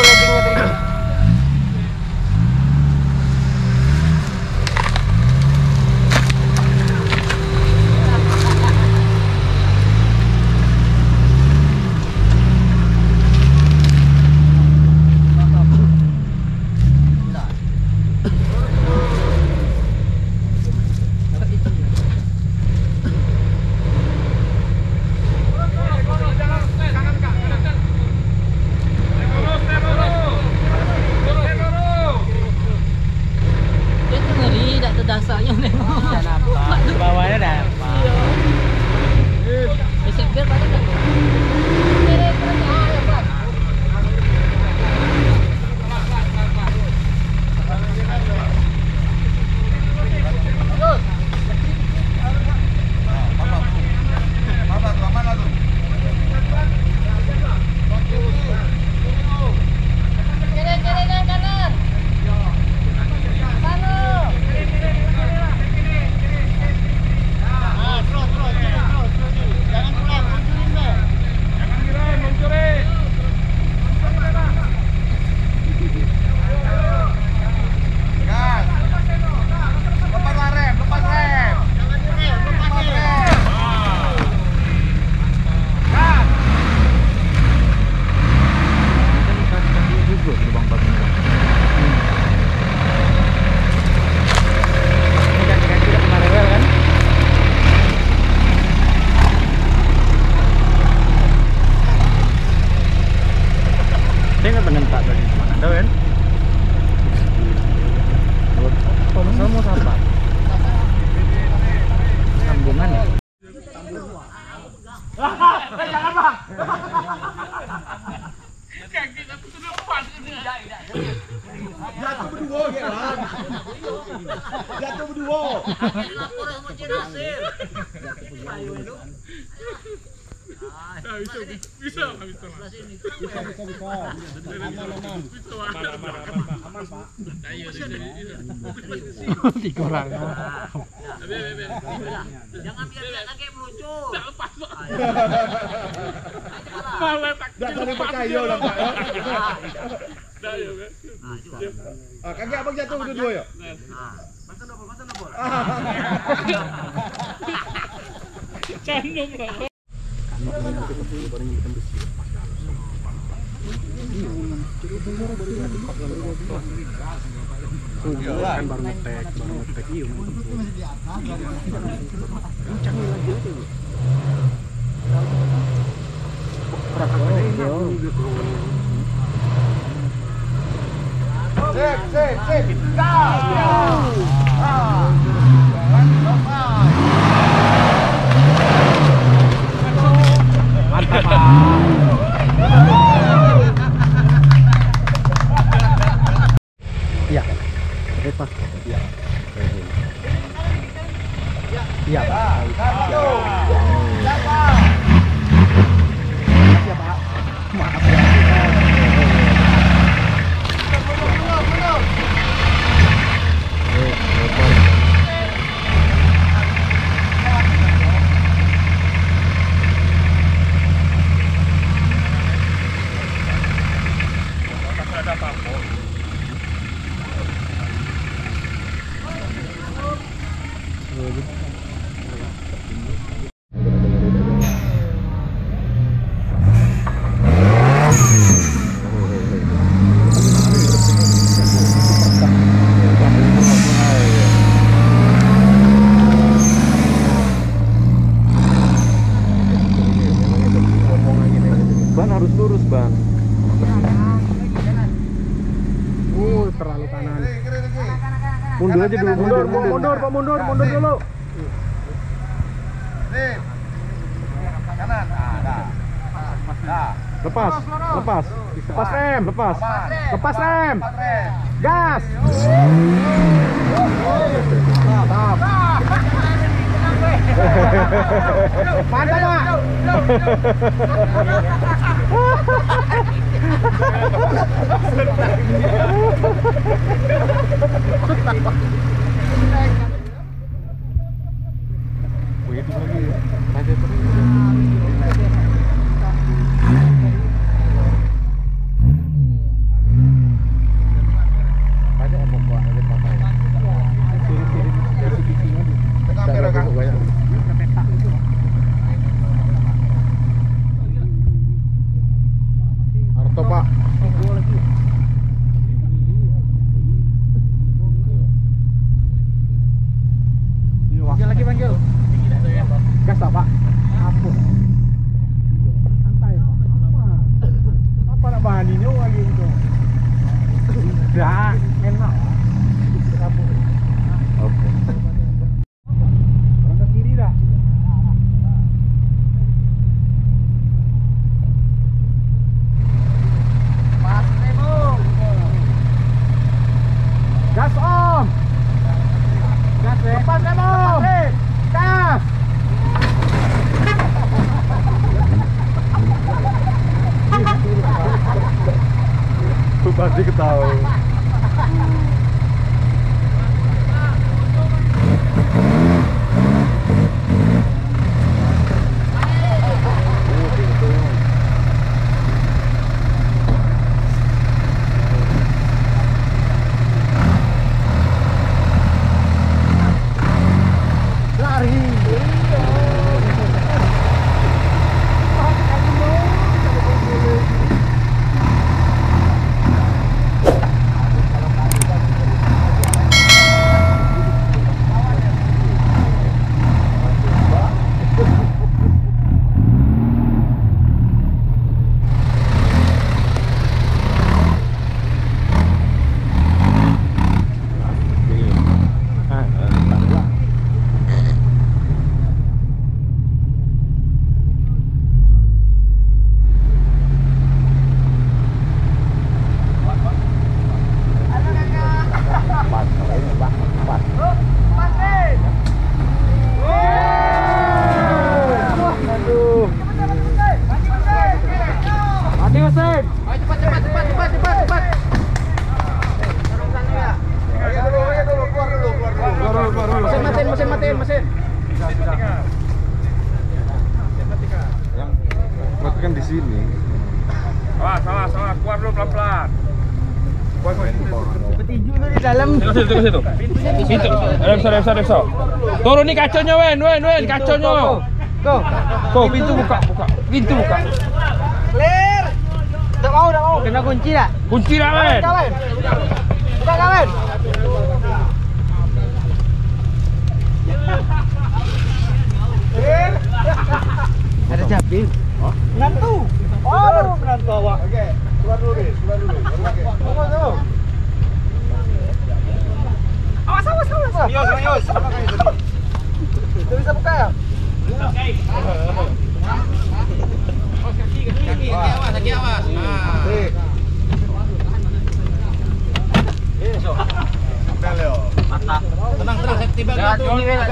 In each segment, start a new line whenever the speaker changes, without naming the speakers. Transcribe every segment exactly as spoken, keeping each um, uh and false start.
ngetingnya tadi.
Dasarnya nengok.
Bawahnya dah.
Bisa biar pada kan.
Jatuh berdua ya kan? Jatuh berdua.
Lapor sama jenazah.
Bisa, bisa, bisa, bisa,
Bisa, bisa, bisa. Aman, aman.
aman, aman, aman, aman, Pak. Ayo,
Tiga orang.
Jangan biar lagi meluncur.
lepas, Pak.
Malah.
Malah tak.
Dah cari pakai yo lah, Pak.
Dah, ya, kan.
Ah, kaki abang jatuh berdua ya?
Makan apa? Makan apa?
Canum lah.
Kan baru ngetek, baru ngetek iya. Kencang lagi itu. Sip, sip, sip. Gas. Ah. Mantap, Pak. Iya. Lepas. Iya. Iya, Pak. Satu. Siapa? Siapa, Pak? Maaf ya. Ban harus lurus, Bang. Oh, terlalu kanan. Mundur aja dulu, mundur, mundur, mundur, Pak, mundur, mundur dulu. Kanan, lepas, lepas, lepas rem, lepas, lepas rem, gas. Mantap. Mantap, Pak. Wait lagi. Lanjut terus. Enggak, enak. Oke. Orang ke kiri dah. Pas Nemo. Gas om. Gas eh. Pas Nemo. Gas. Pasti ketawa. Kan di sini.
Salah, salah, salah. Keluar dulu pelan-pelan. Keluar, keluar.
Petinju tuh di dalam.
Tengok situ, tengok situ. Pintu. Repso, repso, repso. Turun nih kaconya, Wen, Wen, Wen, kaconya.
Go.
Kok pintu buka, buka. Pintu buka.
Clear. Tak mau, tak mau. Kena kunci tak?
Kunci dah, Wen.
Buka kawan. Ada capit. Menantu. Oh, menantu awak. Okey. Keluar dulu ni, keluar dulu. Awas, awas. Awas, awas, awas. Yos, yos. Kita bisa buka ya? Okey. Kaki, kaki, kaki awas, kaki awas. Ah. Eh, so. Sampai Leo. Mantap. Tenang, tenang, safety belt tu.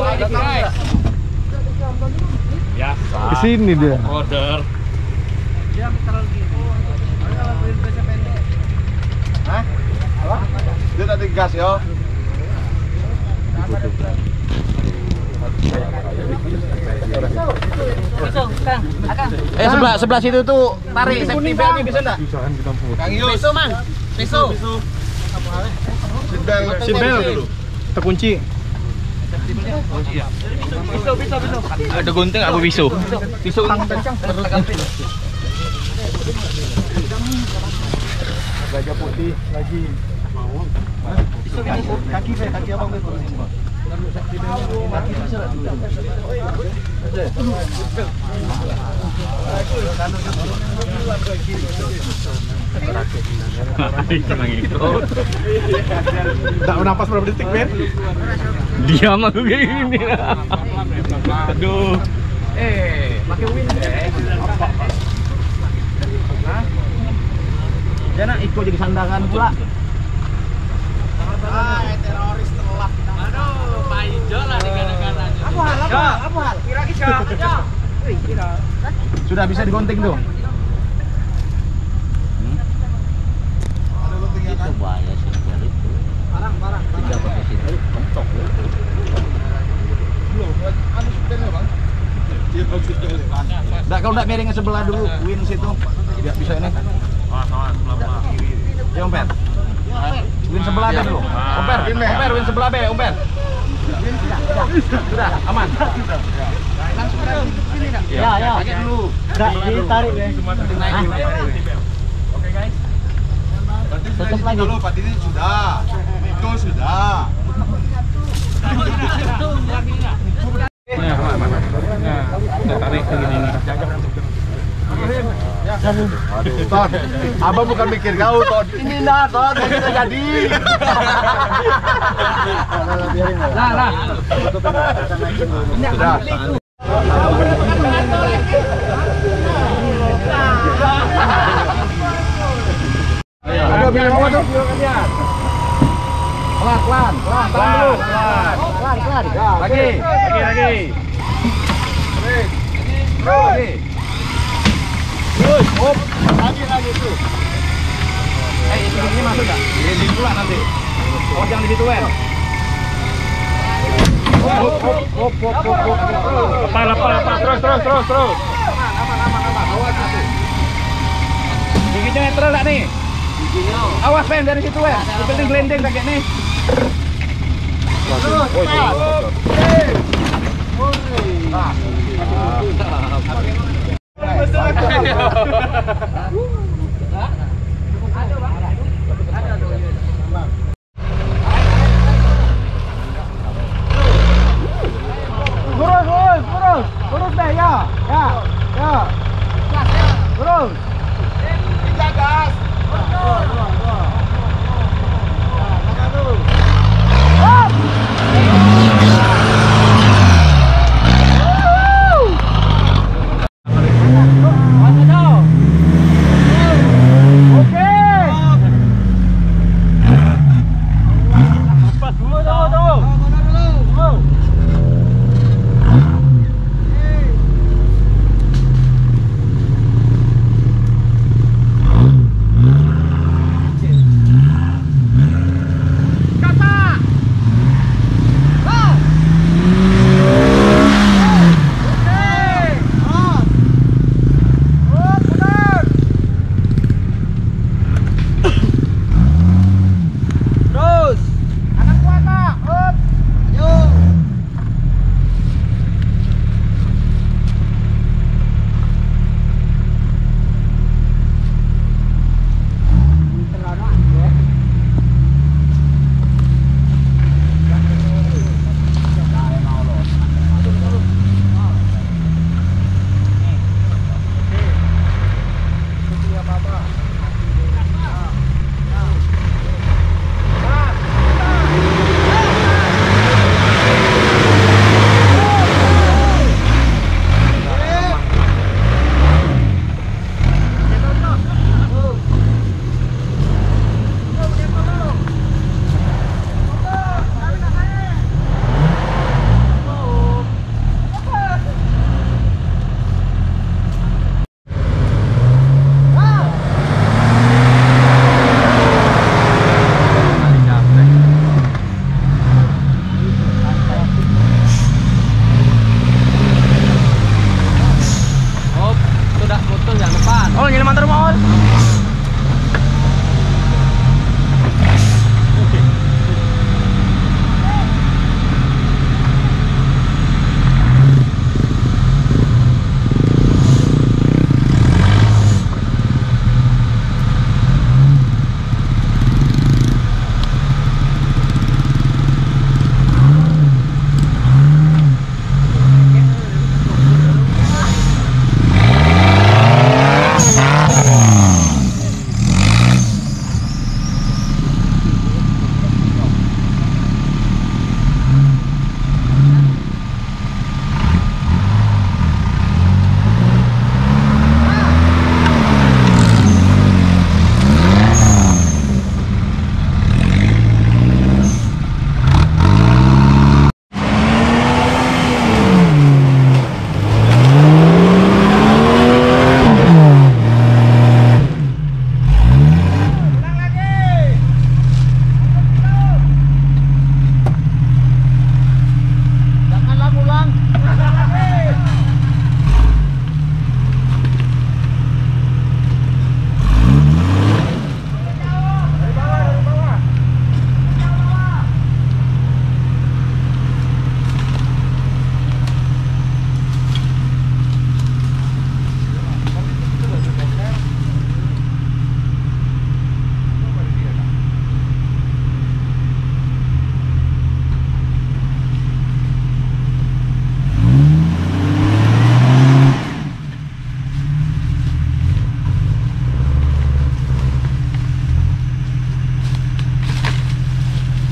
Ya,
Di sini dia.
order.
Dia taruh gini. Ada berbeza pendek.
Hah? Apa? Dia tak digas ya.
Pisau, Kang. Akang.
Eh sebelah sebelah situ tuh tarik safety beltnya bisa enggak?
Jangan kita putus.
Kang Yus. Pisau, Mang. Pisau.
Seatbelt, seatbelt dulu. Terkunci.
Pisau, pisau, pisau.
Ada gunting apa pisau?
Pisau kencang.
Gajah putih lagi.
Pisau ini kaki saya, kaki abang saya turun sini, Bang. Kaki bisa lah dulu.
Tak bernafas berapa detik, Ben?
Diam aku kayak gini. Aduh.
Eh, pakai win deh. Hah? Jangan ikut jadi sandangan pula.
Ah, teroris telah. Aduh, Pak Ijo lah digana-gananya.
Apa hal? Apa? Apa hal? Kira kira. Wih, kira.
Sudah bisa digonting tuh.
Itu bahaya sih itu. Parang, parang. Tidak pakai situ, mentok.
Enggak, kalau enggak miring ke sebelah dulu, win situ. Biar bisa ini.
Awas, awas, pelan-pelan.
Ya, Omper. Win sebelah B dulu. Omper, Omper, win sebelah B, Omper. Sudah, aman. Langsung dari sini enggak?
Ya, ya.
Pakai dulu.
Enggak ditarik ya.
Naik dulu.
Oke, guys.
Tutup lagi.
Pak ini sudah. Itu sudah.
Nah, mana? Nah, udah tarik ke gini nih.
Ton, abang bukan mikir kau, Ton. Ini nah, Ton, yang kita jadi.
Lah, lah.
Aduh, biar apa tuh?
Pelan, pelan, pelan, pelan dulu. Pelan, pelan. Lagi, lagi, lagi. Lagi.
Hop, lagi lagi tuh.
Eh, ini ini masuk enggak? Ini pula nanti. Oh, jangan di situ, Wen. Hop, hop, hop, hop, hop, hop.
Lepas, lepas, lepas. Terus, terus, terus, terus.
Aman, aman, aman. Awas nanti.
Giginya netral enggak nih? Awas, Wen, dari situ, Wen. Ikutin gelendeng kayak nih.
Terus, cepat. Nah.
Lurus, lurus, lurus. Lurus deh, ya. Ya, ya. Lurus.
Tiga gas.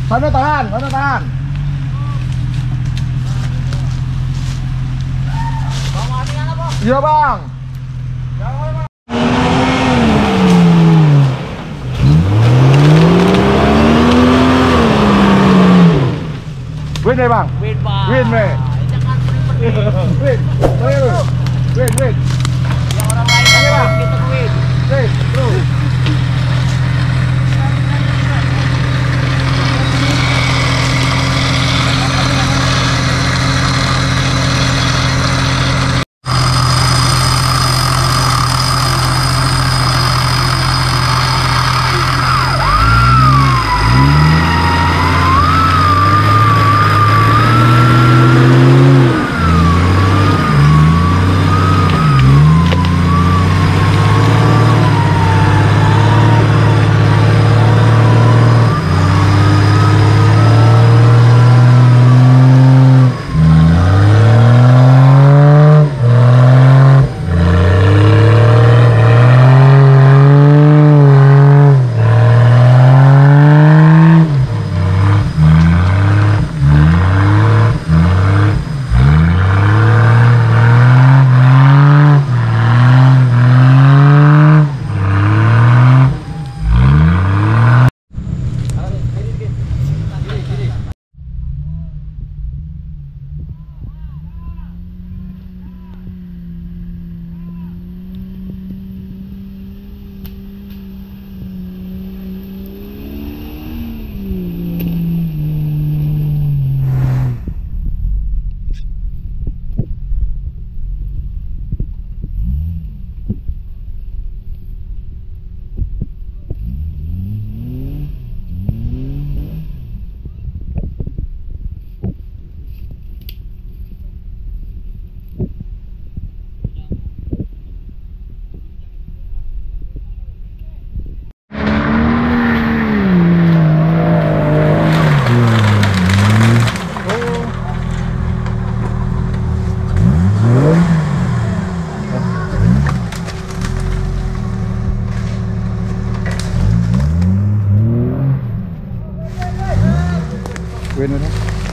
Sana tahan, sana tahan. Iya bang. Win deh bang.
Win, Pak.
Win deh.
Jangan win.
Win. Win, win.
Yang orang lain
Iya, Bang.
kita win.
Win, bro. Win udah.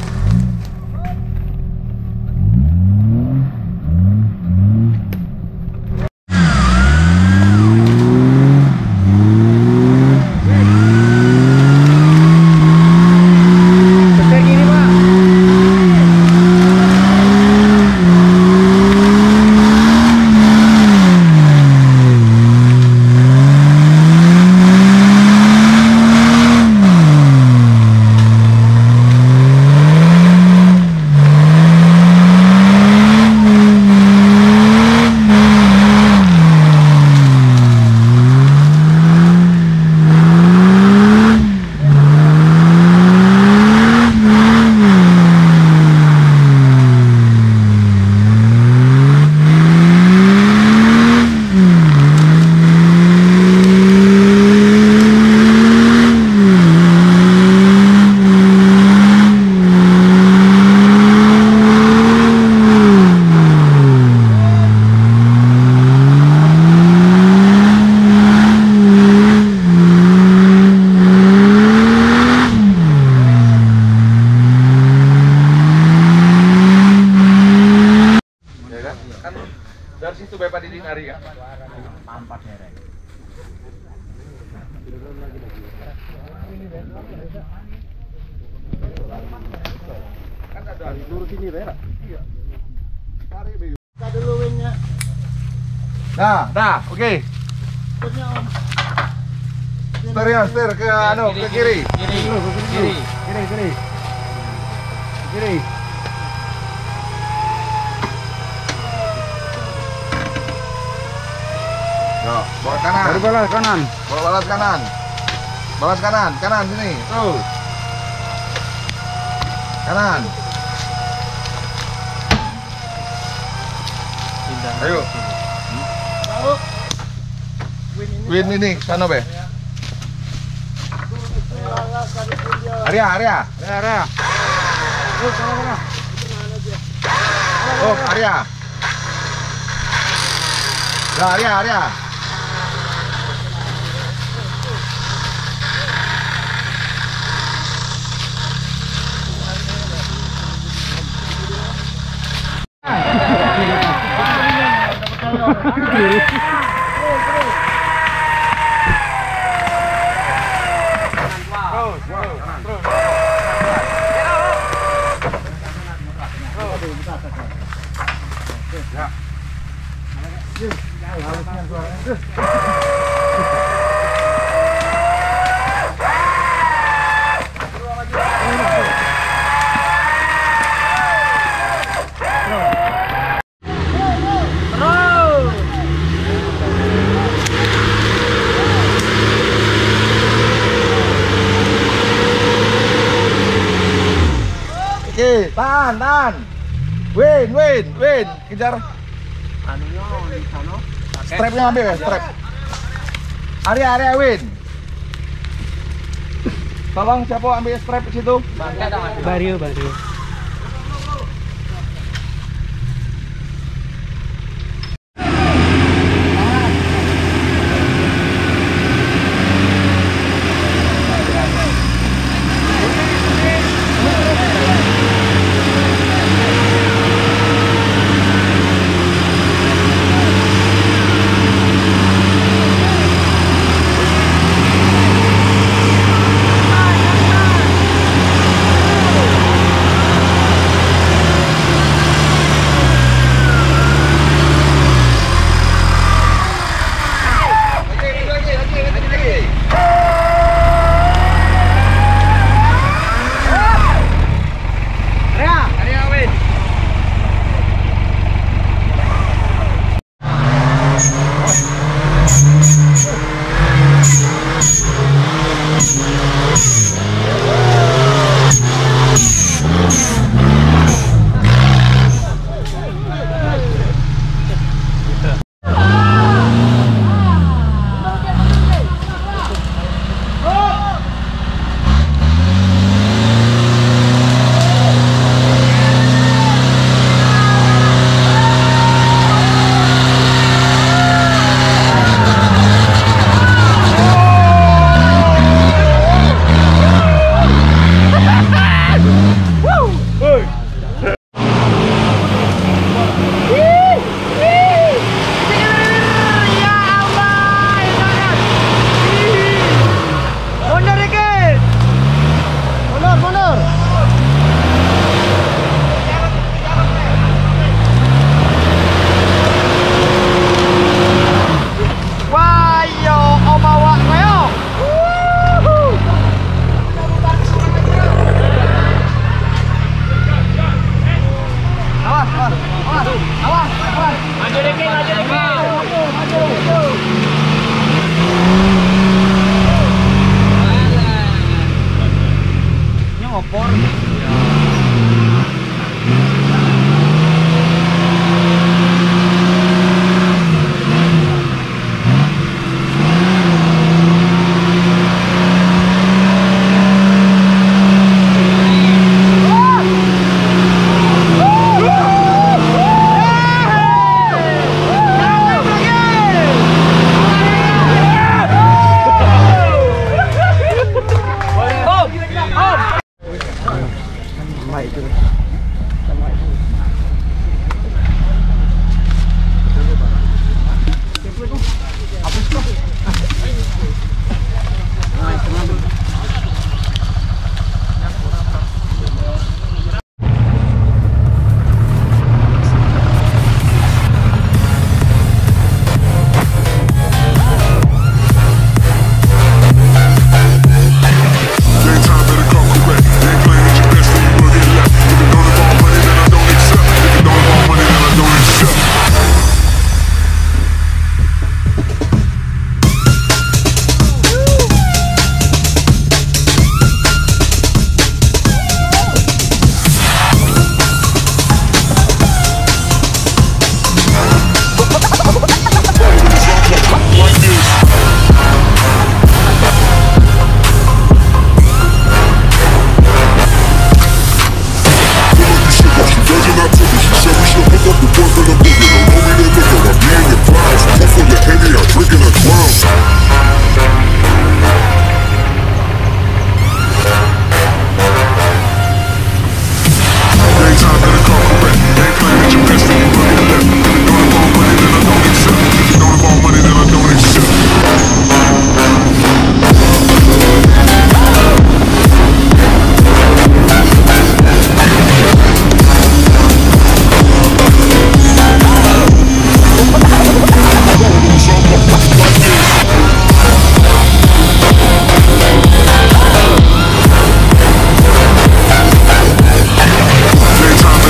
Dari situ Bapak Didin Ari ya. Empat merek. Kan ada di lurus sini Bapak. Iya. Tarik Bayu. Kita dulu winnya. Nah, dah, oke. Okay. Setir ya, setir ke anu, ke kiri.
Kiri, kiri,
Kiri, kiri. Kiri. Yo, balas kanan.
Baru balas kanan.
Bawa balas kanan. Balas kanan, kanan sini. Tuh. Kanan. Ayo. Win ini sana be. Arya, Arya.
Arya, Arya.
Oh, sana sana. Oh, Arya. Nah, Arya, Arya. Tahan, tahan. Win, win, win. Kejar.
Anunya di sana.
Strapnya ambil ya, strap. Area, area win. Tolong siapa ambil strap di situ?
Bario, Bario.